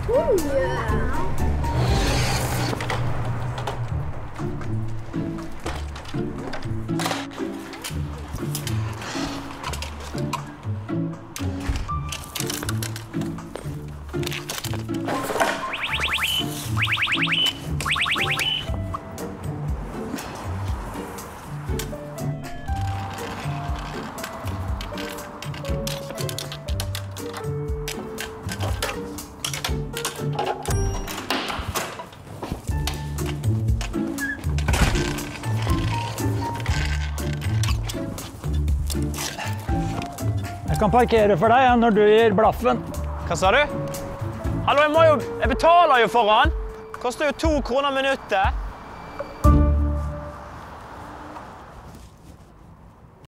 Jeg kan parkere for deg når du gir blaffen. Hva sa du? Hallo, jeg betaler jo for han. Koster jo 2 kroner minuttet.